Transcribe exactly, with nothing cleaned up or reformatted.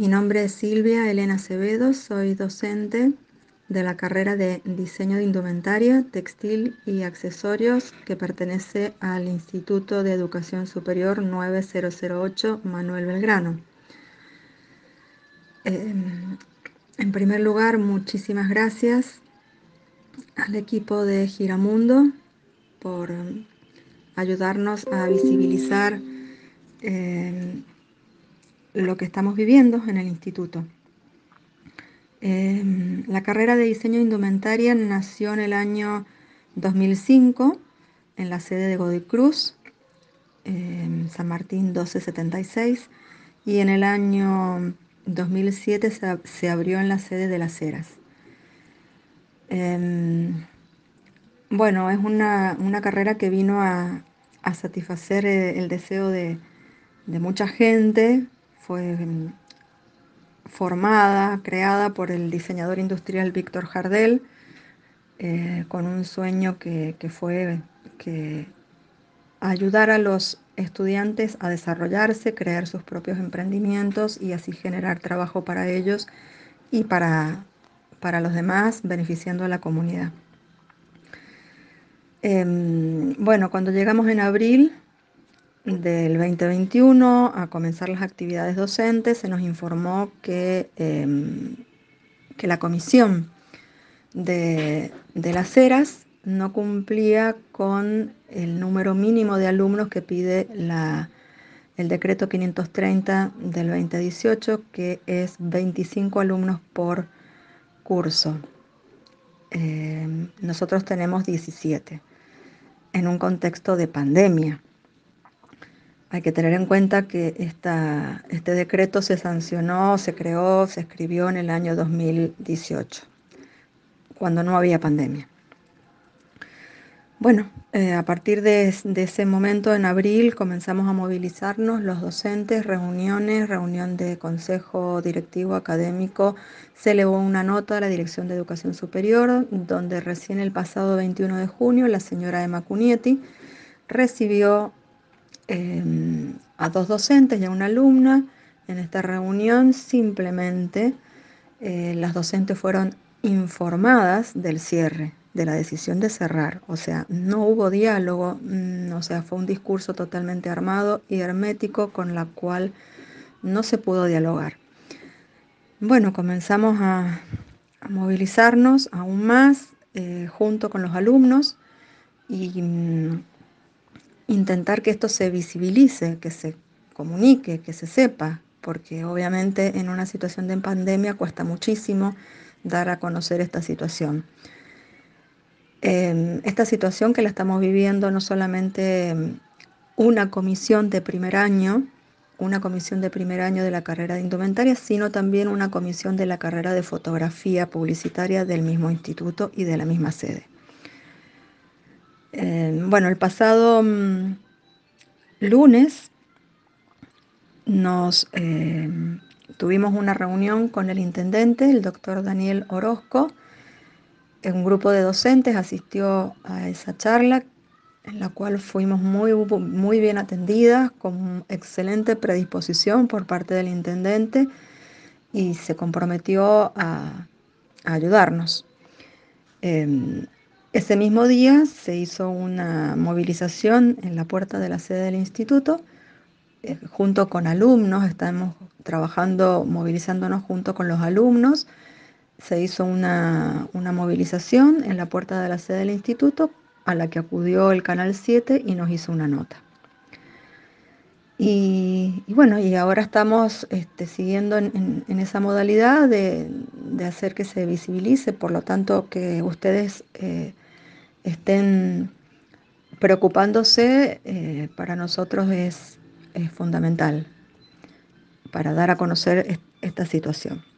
Mi nombre es Silvia Elena Acevedo, soy docente de la carrera de Diseño de Indumentaria, Textil y Accesorios que pertenece al Instituto de Educación Superior nueve mil ocho Manuel Belgrano. Eh, en primer lugar, muchísimas gracias al equipo de Giramundo por ayudarnos a visibilizar eh, lo que estamos viviendo en el instituto. Eh, la carrera de diseño de indumentaria nació en el año dos mil cinco en la sede de Godoy Cruz, en San Martín doce setenta y seis, y en el año dos mil siete se, se abrió en la sede de Las Heras. Eh, bueno, es una, una carrera que vino a, a satisfacer el, el deseo de, de mucha gente. Fue formada, creada por el diseñador industrial Víctor Jardel, eh, con un sueño que, que fue que ayudar a los estudiantes a desarrollarse, crear sus propios emprendimientos y así generar trabajo para ellos y para, para los demás, beneficiando a la comunidad. Eh, bueno, cuando llegamos en abril del veinte veintiuno a comenzar las actividades docentes, se nos informó que, eh, que la comisión de, de Las Heras no cumplía con el número mínimo de alumnos que pide la, el decreto quinientos treinta del veinte dieciocho, que es veinticinco alumnos por curso. Eh, nosotros tenemos diecisiete, en un contexto de pandemia. Hay que tener en cuenta que esta, este decreto se sancionó, se creó, se escribió en el año dos mil dieciocho, cuando no había pandemia. Bueno, eh, a partir de, de ese momento, en abril, comenzamos a movilizarnos los docentes, reuniones, reunión de consejo directivo académico. Se elevó una nota a la Dirección de Educación Superior, donde recién el pasado veintiuno de junio la señora Emma Cunietti recibió eh, a dos docentes y a una alumna. En esta reunión simplemente eh, las docentes fueron informadas del cierre, de la decisión de cerrar. O sea, no hubo diálogo, mmm, o sea, fue un discurso totalmente armado y hermético con la cual no se pudo dialogar. Bueno, comenzamos a, a movilizarnos aún más eh, junto con los alumnos y mmm, intentar que esto se visibilice, que se comunique, que se sepa, porque obviamente en una situación de pandemia cuesta muchísimo dar a conocer esta situación. Eh, esta situación que la estamos viviendo no solamente una comisión de primer año, una comisión de primer año de la carrera de indumentaria, sino también una comisión de la carrera de fotografía publicitaria del mismo instituto y de la misma sede. Eh, bueno, el pasado mmm, lunes nos eh, tuvimos una reunión con el intendente, el doctor Daniel Orozco. Un grupo de docentes asistió a esa charla, en la cual fuimos muy, muy bien atendidas, con excelente predisposición por parte del intendente, y se comprometió a, a ayudarnos. Eh, ese mismo día se hizo una movilización en la puerta de la sede del instituto, eh, junto con alumnos. Estamos trabajando, movilizándonos junto con los alumnos. Se hizo una, una movilización en la puerta de la sede del instituto, a la que acudió el Canal siete y nos hizo una nota. Y, y bueno, y ahora estamos este, siguiendo en, en, en esa modalidad de, de hacer que se visibilice, por lo tanto que ustedes eh, estén preocupándose, eh, para nosotros es, es fundamental para dar a conocer esta situación.